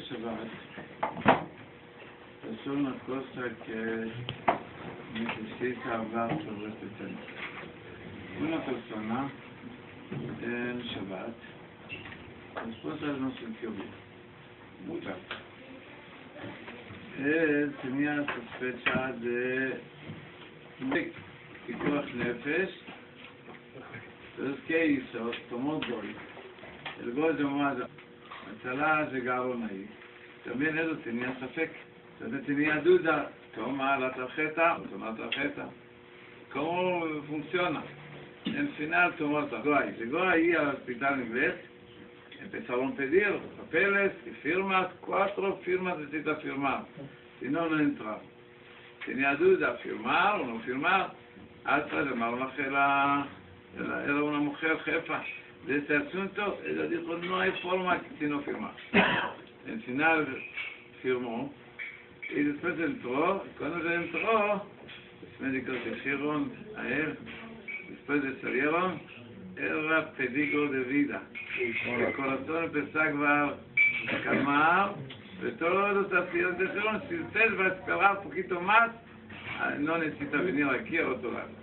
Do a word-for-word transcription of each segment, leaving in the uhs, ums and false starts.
Shabbat es una cosa que necesita hablar sobre este tema. Una persona en Shabbat, la esposa no se sintió bien, muy tarde. Él tenía sospecha de pikuach nefesh. Entonces, ¿qué hizo? Tomó goy. El goy llamó a Matzalá llegaron ahí. También ellos tenían safek. Entonces tenía duda. Toma la tarjeta, toma la tarjeta. ¿Cómo funciona? En final tomó la tarjeta. Llegó ahí al hospital inglés. Empezaron a pedir papeles y firmas. Cuatro firmas necesita firmar. Si no, no entra. Tenía duda, firmar o no firmar. Hasta llamaron a la Era, era una mujer jefa de este asunto. Ella dijo, no hay forma si no firmar. Al final firmó y después entró. Cuando él entró, los médicos dijeron a él, después de salieron, era peligro de vida. El corazón empezó a calmar, de todos los accidentes dijeron, si usted va a esperar un poquito más, no necesita venir aquí a otro lado.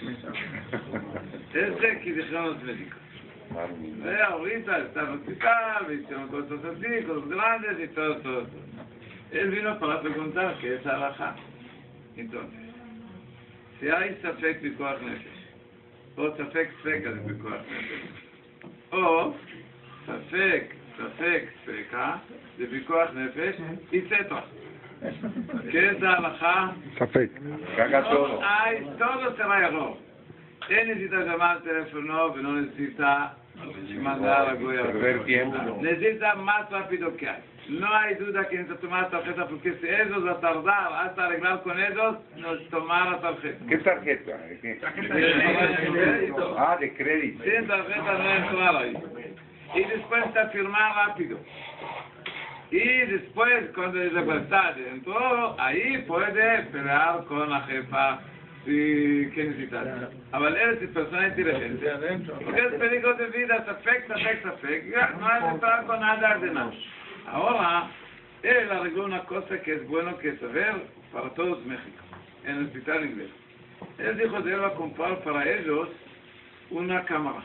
Ese que dijeron los médicos. Ve, ahorita está en el hospital, hicieron cosas así, cosas grandes y todo, todo, todo. Él vino para preguntar qué es alajá. Entonces, si hay safek pikuach nefesh, o safek sfeka de pikuach nefesh, o safek, safek sfeka de pikuach nefesh, etcétera. ¿Qué es la alajá? Safek. Caga todo. Hay, todo se va a error. Él necesita llamar al teléfono, pero no necesita mandar a perder tiempo. Necesita más rápido que hay. No hay duda que necesita tomar la tarjeta, porque si ellos va a tardar hasta arreglar con ellos, no tomar la tarjeta. ¿Qué tarjeta? ¿De qué? De crédito. Ah, de crédito. Sin tarjeta no entrar ahí. Y después está firmar rápido. Y después, cuando el representante entró, ahí puede pelear con la jefa si que necesita. Pero él es persona inteligente. Porque es peligro de vida, se afecta, afecta, afecta. No hay que estar con nada de nada. Ahora, él arregló una cosa que es bueno que saber para todos México, en el hospital inglés. Él dijo que él va a comprar para ellos una cámara.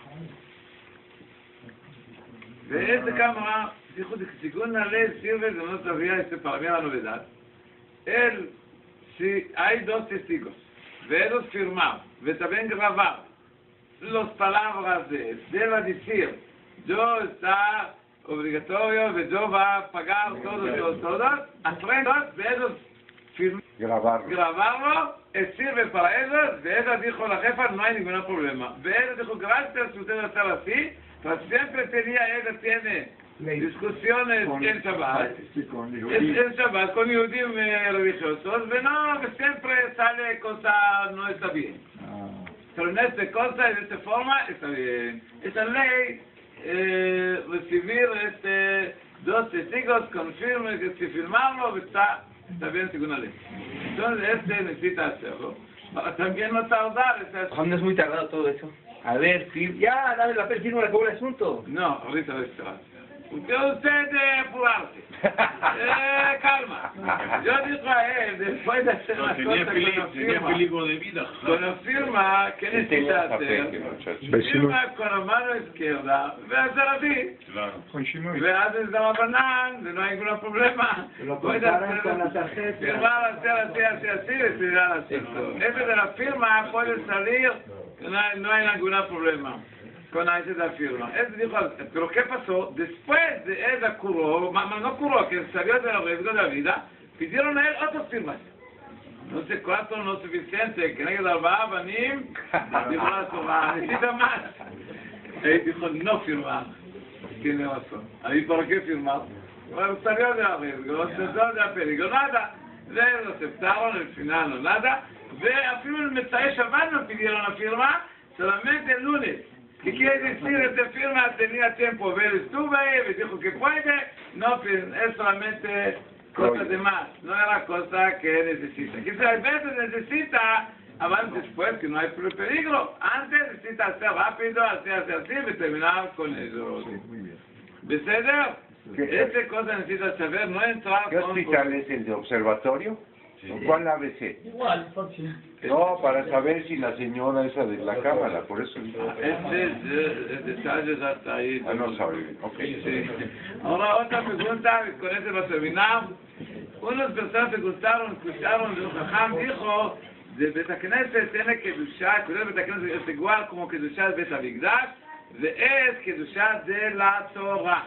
De esta cámara, dijo que según la ley sirve, de no sabía, este para mí la novedad. Él, si hay dos testigos, de ellos firmar, de también grabar las palabras de él, debe decir, yo está obligatorio, de yo va a pagar todos los todos, a tres de ellos firmar, grabarlo. grabarlo, es sirve para ellos, de ellos dijo la jefa, no hay ningún problema. De ellos dijo, gracias, usted va a estar así, pero siempre tenía, ella tiene discusiones con, en Shabbat, sí, con en Shabbat con judíos religiosos, pero no, que siempre sale cosa, no está bien. Ah. Pero en esta cosa, en esta forma, está bien. Esa ley, eh, recibir este, dos testigos con firme, que si firmarlo, está, está bien según la ley. Entonces, este necesita hacerlo. Para también no tardar. ¿Cuándo es muy tardado todo eso? A ver, fir ya, dame la papel, firma el asunto. No, ahorita voy a esperar. Usted, usted de apurarse. Eh, calma. Yo digo a él, después de hacer no, las tenía cosas peligro, con la tenía firma, peligro de vida. con la firma, ¿qué necesita hacer? Firma con la mano izquierda, ve a hacer así. Claro. Ve a hacer la banana, no hay ningún problema. Puede hacer con la tarjeta. Firmar, hacer así, así, así, decidirá hacer. Ese de la firma puede salir, no hay, no hay ningún problema con esa firma. Él dijo, pero ¿qué pasó? Después de él curó, no curó, que salió de la riesgo de la vida, pidieron a él otras firmas. No sé cuánto, no es suficiente, que nadie daba banim, dijo la Torah, necesita más. Él dijo, no firmar. Tiene razón. Ahí, ¿por qué firmar? Bueno, salió de la riesgo, salió de la peligro, nada. De él lo aceptaron, al final no nada. De afirma el Metzae Shabbat no pidieron la firma, solamente el lunes. ¿Qué quiere decir? Esta firma tenía tiempo, ver, estuve, me dijo que puede, no, es solamente cosa de más, no era cosa que necesita. Que a veces necesita, antes después, que no hay peligro, antes necesita hacer rápido, hacer, hacer así, y terminar con eso. ¿Beseder? ¿Qué, Esta cosa necesita saber, no entrar ¿Qué con... hospital es el de observatorio? ¿O cuál A B C? Igual, fácil. No, para saber si la señora esa de la cámara, por eso. Este es el detalle hasta ahí. Ah, no sabe. Ok. Sí. Ahora otra pregunta, y con esto va a terminar. Unas personas se gustaron, escucharon de un jajam, dijo, de Betacneset tiene que duchar, que Betacneset es igual como que duchar de Betamigdash, es que duchar de la Torah.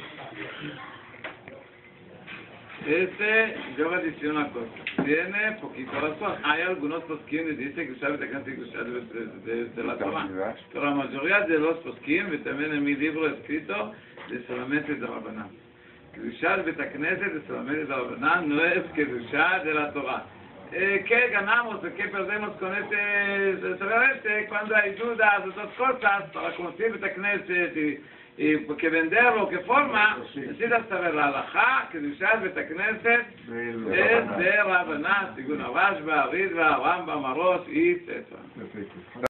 Este, yo voy a decir una cosa, tiene poquito razón. Hay algunos poskim que dicen que duchar Betacneset es duchar de, de, de la Torah. Pero la mayoría de los poskim, y también en mi libro escrito, de solamente de Rabbanan. Kedushat Betacneset de solamente de Rabbanan no es Kedushat de la Torah. Eh, ¿Qué ganamos o qué perdemos con este saber este? Cuando hay dudas de dos cosas para construir Betacneset y, y que venderlo, que forma, necesitas saber la halajá, Kedushat Betacneset es de Rabbanan, según Rashba, Ritva, Rambam, Arosh y etcétera.